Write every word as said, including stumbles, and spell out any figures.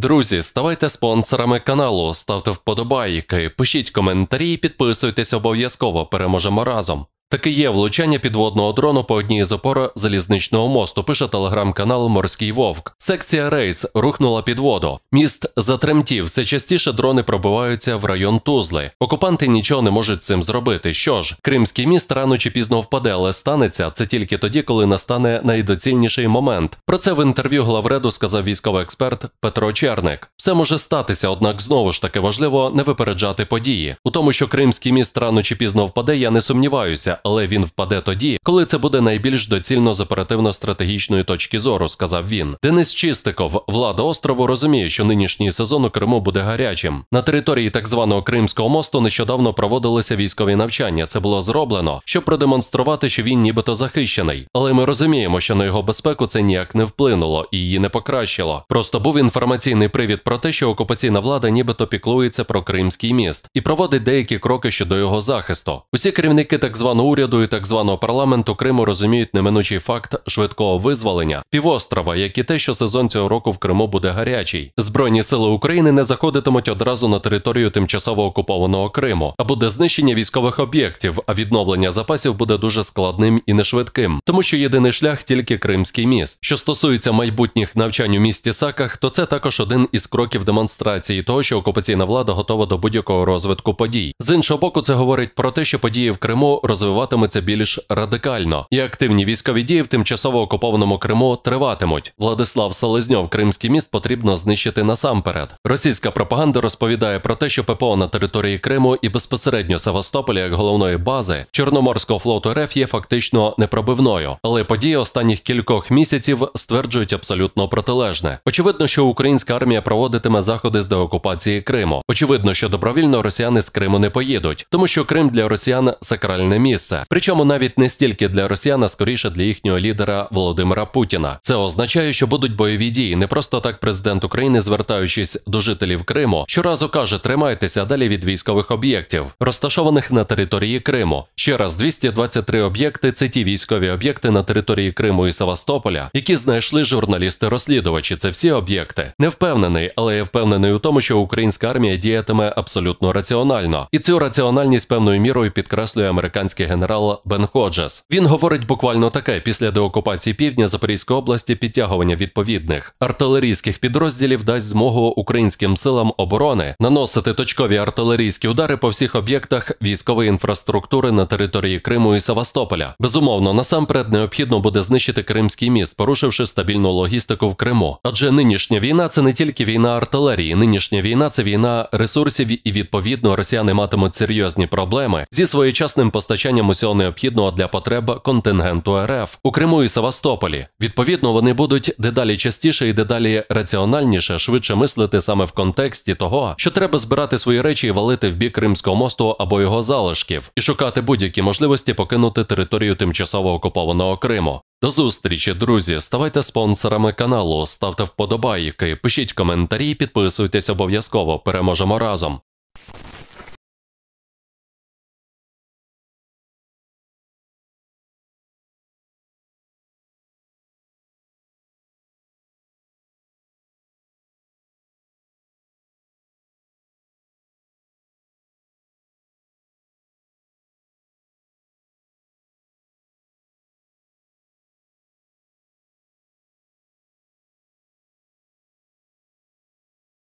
Друзі, ставайте спонсорами каналу, ставте вподобайки, пишіть коментарі і підписуйтесь обов'язково, переможемо разом. Таки є влучання підводного дрону по одній з опор залізничного мосту, пише телеграм-канал «Морський Вовк». Секція «Рейс» рухнула під воду. Міст затремтів, все частіше дрони пробиваються в район Тузли. Окупанти нічого не можуть з цим зробити. Що ж, Кримський міст рано чи пізно впаде, але станеться це тільки тоді, коли настане найдоцільніший момент. Про це в інтерв'ю главреду сказав військовий експерт Петро Черник. Все може статися, однак знову ж таки важливо не випереджати події. У тому, що Кримський міст рано чи пізно впаде, я не сумніваюся. Але він впаде тоді, коли це буде найбільш доцільно з оперативно-стратегічної точки зору, сказав він. Денис Чистиков, влада острову, розуміє, що нинішній сезон у Криму буде гарячим. На території так званого Кримського мосту нещодавно проводилися військові навчання. Це було зроблено, щоб продемонструвати, що він нібито захищений. Але ми розуміємо, що на його безпеку це ніяк не вплинуло і її не покращило. Просто був інформаційний привід про те, що окупаційна влада нібито піклується про Кримський міст і проводить деякі кроки щодо його захисту. Усі керівники так званого уряду і так званого парламенту Криму розуміють неминучий факт швидкого визволення півострова, як і те, що сезон цього року в Криму буде гарячий. Збройні сили України не заходитимуть одразу на територію тимчасово окупованого Криму, а буде знищення військових об'єктів, а відновлення запасів буде дуже складним і нешвидким, тому що єдиний шлях тільки Кримський міст. Що стосується майбутніх навчань у місті Саках, то це також один із кроків демонстрації того, що окупаційна влада готова до будь-якого розвитку подій. З іншого боку, це говорить про те, що події в Криму розвиватимуться більш радикально, і активні військові дії в тимчасово окупованому Криму триватимуть. Владислав Селезньов, Кримський міст потрібно знищити насамперед. Російська пропаганда розповідає про те, що ППО на території Криму і безпосередньо Севастополя як головної бази Чорноморського флоту РФ є фактично непробивною. Але події останніх кількох місяців стверджують абсолютно протилежне. Очевидно, що українська армія проводитиме заходи з деокупації Криму. Очевидно, що добровільно росіяни з Криму не поїдуть, тому що Крим для росіян – сакральне місце. Причому навіть не стільки для росіян, а скоріше для їхнього лідера Володимира Путіна. Це означає, що будуть бойові дії. Не просто так президент України, звертаючись до жителів Криму, щоразу каже: тримайтеся далі від військових об'єктів, розташованих на території Криму. Ще раз, двісті двадцять три об'єкти – це ті військові об'єкти на території Криму і Севастополя, які знайшли журналісти-розслідувачі. Це всі об'єкти. Не впевнений, але я впевнений у тому, що українська армія діятиме абсолютно раціонально. І цю раціональність певною мірою підкреслює американський генерал Бен Ходжес. Він говорить буквально таке: після деокупації півдня Запорізької області підтягування відповідних артилерійських підрозділів дасть змогу українським силам оборони наносити точкові артилерійські удари по всіх об'єктах військової інфраструктури на території Криму і Севастополя. Безумовно, насамперед необхідно буде знищити Кримський міст, порушивши стабільну логістику в Криму. Адже нинішня війна – це не тільки війна артилерії, нинішня війна – це війна ресурсів, і відповідно росіяни матимуть серйозні проблеми зі своєчасним постачанням усього необхідного для потреб контингенту РФ у Криму і Севастополі. Відповідно, вони будуть дедалі частіше і дедалі раціональніше, швидше мислити саме в контексті того, що треба збирати свої речі і валити в бік Кримського мосту або його залишків, і шукати будь-які можливості покинути територію тимчасово окупованого Криму. До зустрічі, друзі! Ставайте спонсорами каналу, ставте вподобайки, пишіть коментарі і підписуйтесь обов'язково. Переможемо разом!